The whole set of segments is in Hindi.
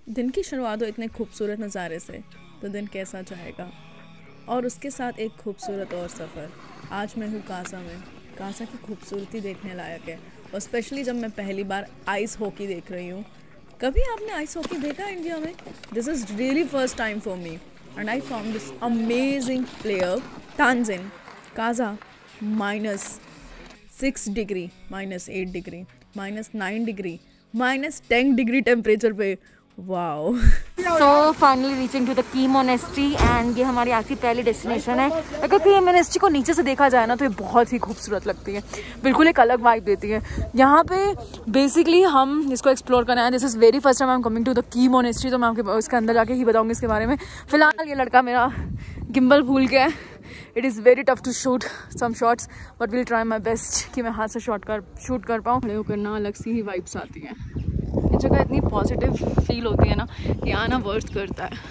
दिन की शुरुआत हो इतने खूबसूरत नज़ारे से तो दिन कैसा जाएगा। और उसके साथ एक खूबसूरत और सफ़र। आज मैं हूँ कासा में। कासा की खूबसूरती देखने लायक है, और स्पेशली जब मैं पहली बार आइस हॉकी देख रही हूँ। कभी आपने आइस हॉकी देखा इंडिया में? This is really first time for me, and I found this amazing player Tenzin. कासा -6 degree, -8 degree, -9 degree, -10 degree temperature पे। Wow. So finally reaching to the Key monastery, and ये हमारी आज की पहली डेस्टिनेशन है। अगर की मोनेस्ट्री को नीचे से देखा जाए ना तो ये बहुत ही खूबसूरत लगती है, बिल्कुल एक अलग वाइब देती है। यहाँ पे बेसिकली हम इसको एक्सप्लोर करना है। This is very first time I am coming to the Key monastery, तो मैं आपके इसके अंदर जाके ही बताऊँगी इसके बारे में। फिलहाल ये लड़का मेरा गिम्बल भूल गया है। It is very tough to shoot some shots, but will try my best कि मैं हाथ से शूट कर पाऊँ। खड़े होकर ना अलग सी ही वाइब्स आती हैं। ये जगह इतनी पॉजिटिव फील होती है ना कि आना वर्थ करता है।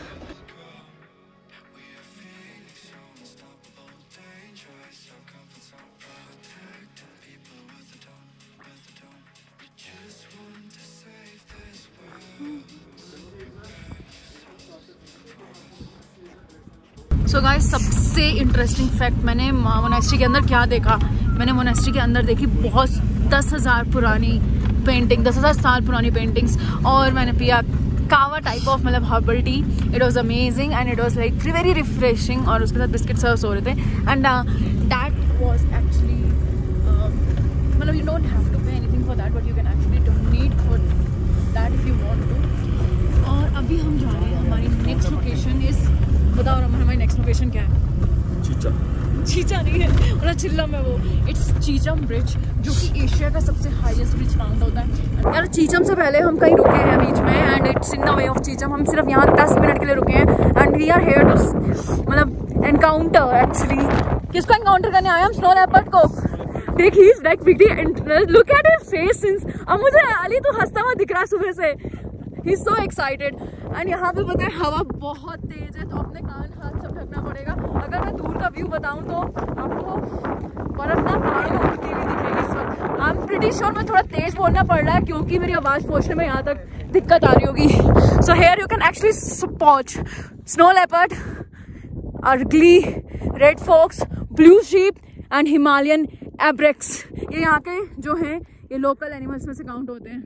सो गाइस, सबसे इंटरेस्टिंग फैक्ट मैंने मोनेस्ट्री के अंदर क्या देखा। मैंने मोनेस्ट्री के अंदर देखी बहुत 10,000 पुरानी पेंटिंग, 10,000 साल पुरानी पेंटिंग्स, और मैंने पिया कावा टाइप ऑफ मतलब herbal tea. It was amazing and it was like very refreshing, और उसके साथ बिस्किट सर्व हो रहे थे। एंड दैट वॉज एक्चुअली मतलब you don't have to pay anything for that, but you can actually donate for that if you want to. और अभी हम जा रहे हैं, हमारी नेक्स्ट लोकेशन इज, बताओ रमन हमारी नेक्स्ट लोकेशन क्या है? चीचा नहीं है, मतलब चिल्लम है वो। इट्स चीचम ब्रिज, जो कि एशिया का सबसे हाईएस्ट ब्रिज काउंट होता है। यार चीचम से पहले हम कहीं रुके हैं बीच में, and it's in the way of Chicham. हम सिर्फ यहाँ 10 मिनट के लिए रुके हैं, and we are here to मतलब एनकाउंटर एक्चुअली। किसको एनकाउंटर करने आए हम? स्नो लेपर्ड को। देख he is like big interest, look at his face since. अब मुझे अली तो हंसता हुआ दिख रहा है सुबह से। He is so excited. And यहाँ पे पता है हवा बहुत तेज है, तो अपने कान हाथ सब ढकना पड़ेगा। अगर मैं दूर का व्यू बताऊँ तो आपको बर्फ ना पहाड़ों में उड़ती हुई दिखेगी इस वक्त। आई एम प्रीटी श्योर मैं थोड़ा तेज बोलना पड़ रहा है क्योंकि मेरी आवाज़ पहुँचने में यहाँ तक दिक्कत आ रही होगी। So here you can actually पहुँच snow leopard, argali, red fox, blue sheep and Himalayan ibex. ये यहाँ के जो हैं ये लोकल एनिमल्स में से काउंट होते हैं।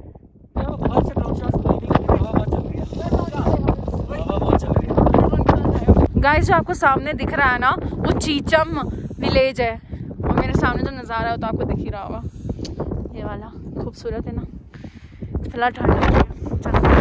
गाइस, जो आपको सामने दिख रहा है ना वो चीचम विलेज है, और मेरे सामने जो नज़ारा है तो आपको दिख ही रहा होगा। ये वाला खूबसूरत है ना। फिलहाल ठंड है, चलो।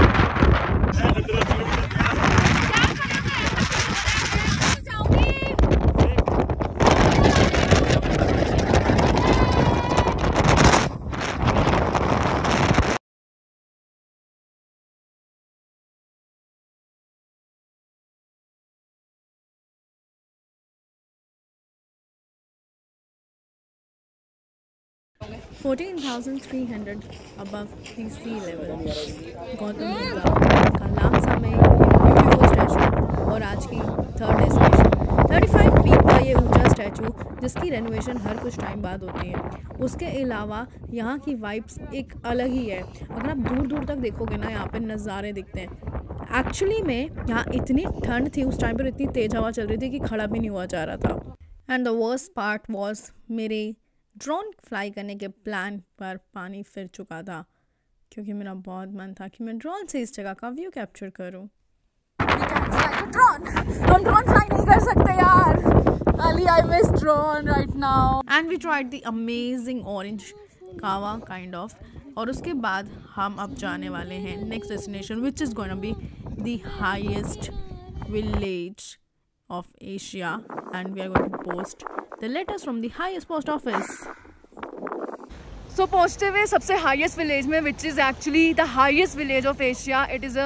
14,300 above the sea level, Gautam Buddha का लामसा में ब्यूटीफुल स्टैचू, और आज की थर्ड डेस्टिनेशन 35 फीट का ये ऊंचा स्टैचू, जिसकी रेनोवेशन हर कुछ टाइम बाद होती है। उसके अलावा यहाँ की वाइब्स एक अलग ही है। अगर आप दूर दूर तक देखोगे ना, यहाँ पे नज़ारे दिखते हैं। एक्चुअली में यहाँ इतनी ठंड थी उस टाइम पर, इतनी तेज़ हवा चल रही थी कि खड़ा भी नहीं हुआ जा रहा था। And the worst part was मेरे ड्रोन फ्लाई करने के प्लान पर पानी फिर चुका था, क्योंकि मेरा बहुत मन था कि मैं ड्रोन से इस जगह का व्यू कैप्चर करूं। हम ड्रोन फ्लाई नहीं कर सकते यार। Ali, I miss drone right now. And we tried the amazing orange kahwa kind of. और उसके बाद हम अब जाने वाले हैं next destination, which is going to be the highest village of Asia, and we are going to post the letters from the highest post office. So पहुँचते हुए सबसे हाईएस्ट विलेज में, which is actually the highest village of Asia. It is a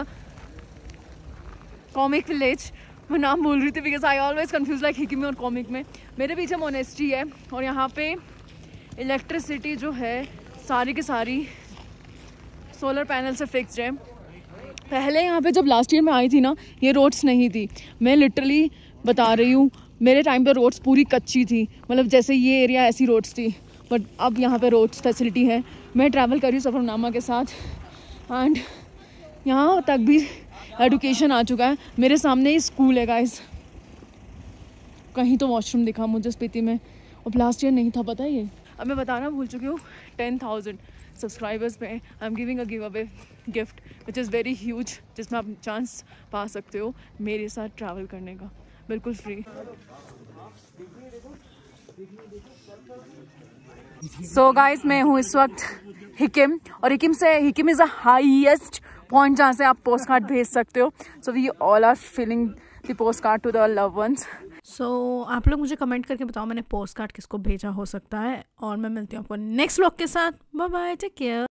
comic village. मैं नाम बोल रही थी because I always confuse like Hikkim में और कॉमिक में। मेरे पीछे मोनेस्ट्री है, और यहाँ पे इलेक्ट्रिसिटी जो है सारी की सारी सोलर पैनल से फिक्स्ड है। पहले यहाँ पे जब लास्ट ईयर में आई थी ना, ये रोड्स नहीं थी। मैं लिटरली बता रही हूँ, मेरे टाइम पे रोड्स पूरी कच्ची थी, मतलब जैसे ये एरिया ऐसी रोड्स थी, बट अब यहाँ पे रोड्स फैसिलिटी है। मैं ट्रैवल कर रही हूँ सफ़रनामा के साथ, एंड यहाँ तक भी एडुकेशन आ चुका है। मेरे सामने ही स्कूल है गाइस। कहीं तो वॉशरूम दिखा मुझे स्पीति में, और लास्ट ईयर नहीं था, पता है ये। अब मैं बताना भूल चुकी हूँ, 10,000 सब्सक्राइबर्स पे I am giving a giveaway gift which is very huge, जिसमें आप चांस पा सकते हो मेरे साथ ट्रैवल करने का, बिल्कुल फ्री। सो गाइस, मैं हूँ इस वक्त हिकिम, और Hikkim is the highest point जहाँ से आप पोस्ट कार्ड भेज सकते हो। So we all are filling the postcard to the love ones. सो आप लोग मुझे कमेंट करके बताओ मैंने पोस्ट कार्ड किसको भेजा हो सकता है, और मैं मिलती हूँ आपको नेक्स्ट व्लॉग के साथ। Bye bye, take care.